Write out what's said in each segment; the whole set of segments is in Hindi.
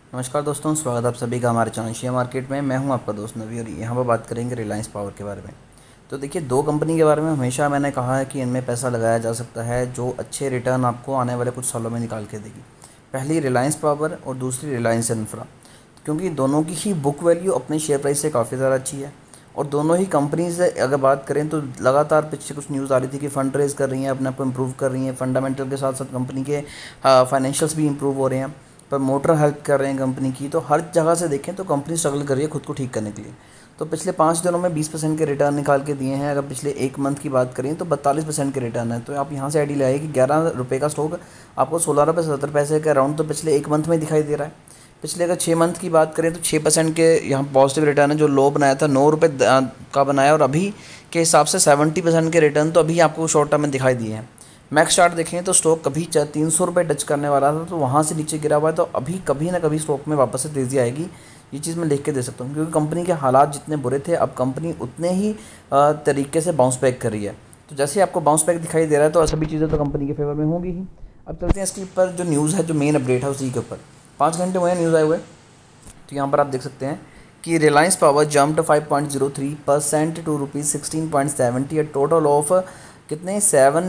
नमस्कार दोस्तों, स्वागत है आप सभी का हमारे चैनल शेयर मार्केट में। मैं हूं आपका दोस्त नवी और यहाँ पर बात करेंगे रिलायंस पावर के बारे में। तो देखिए, दो कंपनी के बारे में हमेशा मैंने कहा है कि इनमें पैसा लगाया जा सकता है जो अच्छे रिटर्न आपको आने वाले कुछ सालों में निकाल के देगी। पहली रिलायंस पावर और दूसरी रिलायंस इंफ्रा, क्योंकि दोनों की ही बुक वैल्यू अपने शेयर प्राइस से काफ़ी ज़्यादा अच्छी है। और दोनों ही कंपनीज अगर बात करें तो लगातार पीछे कुछ न्यूज़ आ रही थी कि फंड रेज कर रही हैं, अपने आप को इम्प्रूव कर रही हैं, फंडामेंटल के साथ साथ कंपनी के फाइनेंशियल्स भी इम्प्रूव हो रहे हैं, पर मोटर हेल्प कर रहे हैं कंपनी की। तो हर जगह से देखें तो कंपनी स्ट्रगल कर रही है खुद को ठीक करने के लिए। तो पिछले 5 दिनों में 20% के रिटर्न निकाल के दिए हैं। अगर पिछले एक मंथ की बात करें तो 42% के रिटर्न है। तो आप यहाँ से आइडिया लगाइए कि 11 रुपये का स्टॉक आपको 16 रुपये 70 पैसे के अराउंड तो पिछले एक मंथ में दिखाई दे रहा है। पिछले अगर 6 मंथ की बात करें तो 6% के यहाँ पॉजिटिव रिटर्न है। जो लो बनाया था 9 रुपये का बनाया, और अभी के हिसाब से 70% के रिटर्न तो अभी आपको शॉर्ट टर्म में दिखाई दिए हैं। मैक्स चार्ट देखें तो स्टॉक कभी 300 रुपये टच करने वाला था, तो वहाँ से नीचे गिरा हुआ है। तो अभी कभी ना कभी स्टॉक में वापस से तेज़ी आएगी, ये चीज़ मैं लिख के दे सकता हूँ, क्योंकि कंपनी के हालात जितने बुरे थे अब कंपनी उतने ही तरीके से बाउंस बैक कर रही है। तो जैसे ही आपको बाउंस बैक दिखाई दे रहा है तो सभी चीज़ें तो कंपनी के फेवर में होंगी ही। अब चलते हैं इसके ऊपर जो न्यूज़ है, जो मेन अपडेट है उसी के ऊपर। 5 घंटे हुए हैं न्यूज़ आए हुए। तो यहाँ पर आप देख सकते हैं कि Reliance power jumped 5.03% to ₹16.70, a total of कितने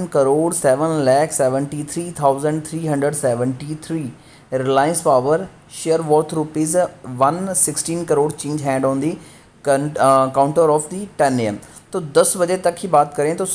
7,07,73,373। Reliance power share worth ₹116 crore change hand on the counter of the 10 AM। तो 10 बजे तक की बात करें तो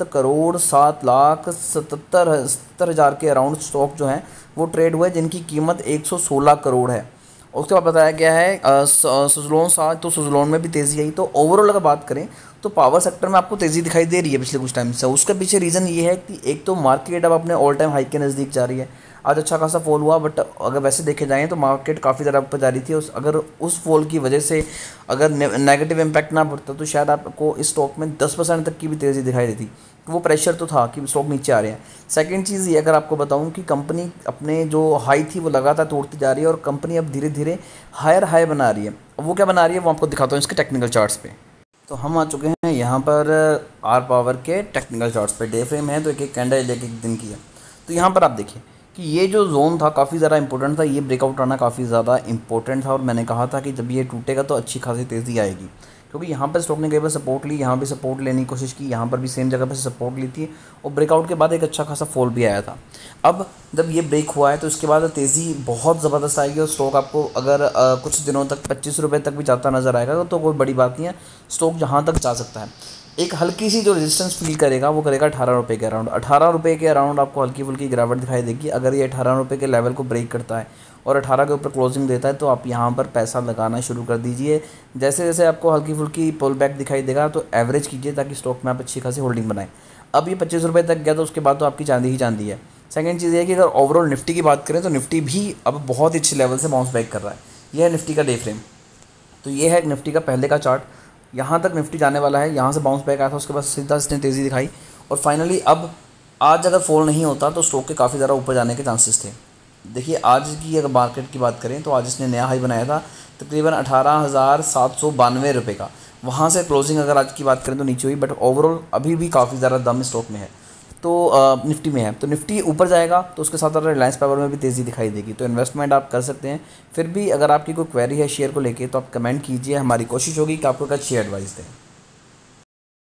7,07,77,000 के अराउंड स्टॉक जो हैं वो ट्रेड हुए, जिनकी कीमत 116 करोड़ है। उसके बाद बताया गया है सुज़लोन साथ, तो सुज़लोन में भी तेज़ी आई। तो ओवरऑल अगर बात करें तो पावर सेक्टर में आपको तेज़ी दिखाई दे रही है पिछले कुछ टाइम से। उसके पीछे रीज़न ये है कि एक तो मार्केट अब अपने ऑल टाइम हाई के नज़दीक जा रही है। आज अच्छा खासा फॉल हुआ, बट अगर वैसे देखे जाएँ तो मार्केट काफ़ी ज़्यादा ऊपर जा रही थी। अगर उस फॉल की वजह से अगर नेगेटिव इम्पैक्ट ना पड़ता तो शायद आपको इस स्टॉक में 10% तक की भी तेज़ी दिखाई देती। वो प्रेशर तो था कि स्टॉक नीचे आ रहे हैं। सेकंड चीज़ ये अगर आपको बताऊं कि कंपनी अपने जो हाई थी वो लगातार तोड़ती जा रही है, और कंपनी अब धीरे धीरे हायर हाई बना रही है। वो क्या बना रही है वो आपको दिखाता हूँ इसके टेक्निकल चार्ट्स पे। तो हम आ चुके हैं यहाँ पर आर पावर के टेक्निकल चार्ट्स पे। डे फ्रेम है तो एक एक कैंडल एक एक दिन की है। तो यहाँ पर आप देखिए कि ये जो जोन था काफ़ी ज़्यादा इंपॉर्टेंट था, ये ब्रेकआउट आना काफ़ी ज़्यादा इंपॉर्टेंट था। और मैंने कहा था कि जब ये टूटेगा तो अच्छी खासी तेज़ी आएगी, क्योंकि यहाँ पर स्टॉक ने कई बार सपोर्ट ली, यहाँ भी सपोर्ट लेने की कोशिश की, यहाँ पर भी सेम जगह पर सपोर्ट ली थी, और ब्रेकआउट के बाद एक अच्छा खासा फॉल भी आया था। अब जब ये ब्रेक हुआ है तो इसके बाद तेज़ी बहुत ज़बरदस्त आएगी, और स्टॉक आपको अगर कुछ दिनों तक 25 रुपये तक भी जाता नज़र आएगा तो कोई बड़ी बात नहीं है, स्टॉक जहाँ तक जा सकता है। एक हल्की सी जो रेजिस्टेंस फील करेगा वो करेगा 18 रुपये के अराउंड। 18 रुपये के अराउंड आपको हल्की फुल्की गिरावट दिखाई देगी। अगर ये 18 रुपये के लेवल को ब्रेक करता है और 18 के ऊपर क्लोजिंग देता है तो आप यहाँ पर पैसा लगाना शुरू कर दीजिए। जैसे जैसे आपको हल्की फुल्की पुल बैक दिखाई देगा तो एवरेज कीजिए, ताकि स्टॉक में आप अच्छी खासी होल्डिंग बनाएं। अब ये 25 रुपये तक गया तो उसके बाद तो आपकी चांदी ही चांदी है। सेकंड चीज़ ये है कि अगर ओवरऑल निफ्टी की बात करें तो निफ्टी भी अब बहुत ही अच्छे लेवल से बाउंस बैक कर रहा है। यह है निफ्टी का डे फ्रेम। तो ये है निफ्टी का पहले का चार्ट। यहाँ तक निफ्टी जाने वाला है, यहाँ से बाउंस बैक आया था, उसके बाद सीधा इसने तेज़ी दिखाई, और फाइनली अब आज अगर फॉल नहीं होता तो स्टॉक के काफ़ी ज़्यादा ऊपर जाने के चांसेस थे। देखिए, आज की अगर मार्केट की बात करें तो आज इसने नया हाई बनाया था तकरीबन 18,792 रुपये का। वहाँ से क्लोजिंग अगर आज की बात करें तो नीचे हुई, बट ओवरऑल अभी भी काफ़ी ज़्यादा दम स्टॉक में है। तो निफ्टी में है, तो निफ्टी ऊपर जाएगा तो उसके साथ साथ रिलायंस पावर में भी तेज़ी दिखाई देगी। तो इन्वेस्टमेंट आप कर सकते हैं। फिर भी अगर आपकी कोई क्वेरी है शेयर को लेके तो आप कमेंट कीजिए, हमारी कोशिश होगी कि आपको एक अच्छी एडवाइस दें।